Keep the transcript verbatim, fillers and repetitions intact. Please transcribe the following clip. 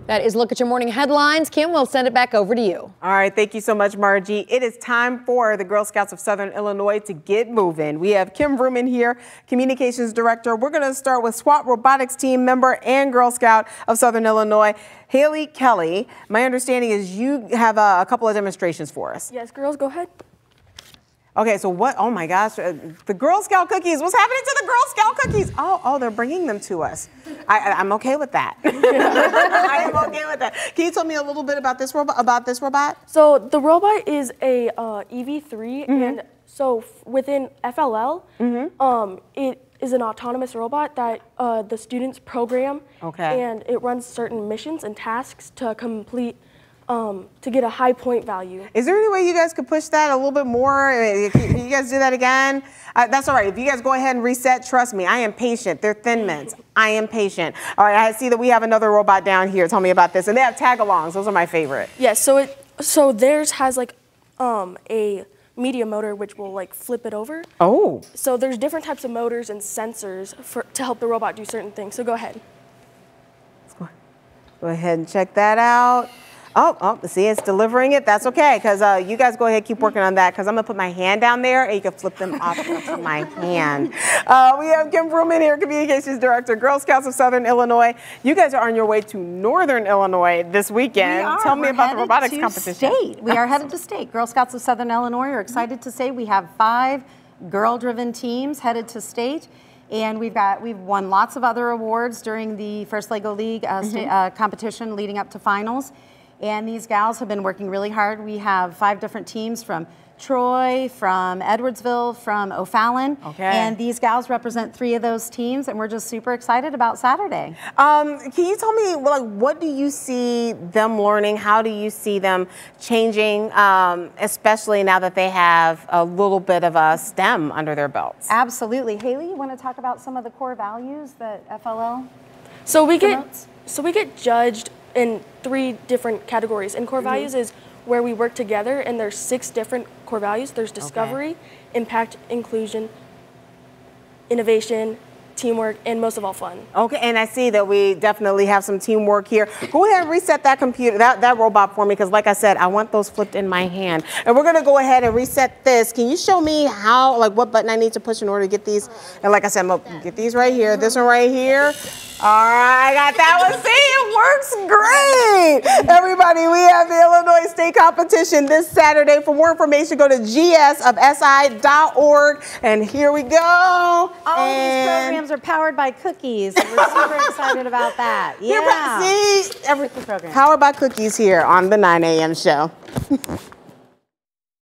That is Look at Your Morning Headlines. Kim, we'll send it back over to you. All right, thank you so much, Margie. It is time for the Girl Scouts of Southern Illinois to get moving. We have Kim Vrooman here, Communications Director. We're going to start with SWAT Robotics team member and Girl Scout of Southern Illinois, Haley Kelly. My understanding is you have a, a couple of demonstrations for us. Yes, girls, go ahead. Okay, so what, oh my gosh, uh, the Girl Scout cookies. What's happening to the Girl Scout cookies? Oh, oh, they're bringing them to us. I, I, I'm okay with that. I am okay with that. Can you tell me a little bit about this robot? About this robot? So the robot is a uh, E V three, mm-hmm. and so f within F L L, mm-hmm. um, it is an autonomous robot that uh, the students program, okay. and it runs certain missions and tasks to complete. Um, to get a high point value. Is there any way you guys could push that a little bit more? Can you guys do that again? Uh, that's all right. If you guys go ahead and reset, trust me, I am patient. They're Thin Mints. I am patient. All right, I see that we have another robot down here. Tell me about this. And they have tag-alongs. Those are my favorite. Yes, yeah, so it so theirs has like um, a media motor which will like flip it over. Oh. So there's different types of motors and sensors for to help the robot do certain things. So go ahead. Let's go, go ahead and check that out. Oh, oh, see, it's delivering it. That's okay, because uh, you guys go ahead, keep working on that, because I'm going to put my hand down there, and you can flip them off into my hand. Uh, we have Kim Vrooman here, Communications Director, Girl Scouts of Southern Illinois. You guys are on your way to Northern Illinois this weekend. We are. Tell me We're about the robotics to competition. State. We are headed to state. Girl Scouts of Southern Illinois are excited to say we have five girl-driven teams headed to state. And we've got we've won lots of other awards during the First Lego League uh, mm-hmm. state, uh, competition leading up to finals. And these gals have been working really hard. We have five different teams from Troy, from Edwardsville, from O'Fallon. Okay. And these gals represent three of those teams, and we're just super excited about Saturday. Um, can you tell me, like, what do you see them learning? How do you see them changing, um, especially now that they have a little bit of a STEM under their belts? Absolutely. Haley, you want to talk about some of the core values that F L L So we promotes? get so we get judged in three different categories. And core mm-hmm. values is where we work together, and there's six different core values. There's discovery, okay. impact, inclusion, innovation, teamwork, and most of all, fun. Okay, and I see that we definitely have some teamwork here. Go ahead and reset that computer, that, that robot for me, because like I said, I want those flipped in my hand. And we're gonna go ahead and reset this. Can you show me how, like what button I need to push in order to get these? And like I said, I'm gonna get these right here, this one right here. All right, I got that one. See, it works great. Everybody, we have the Illinois State Competition this Saturday. For more information, go to G S of S I dot org. And here we go. All and these programs are powered by cookies. And we're super excited about that. Yeah. See, every, powered by cookies here on the nine A M show.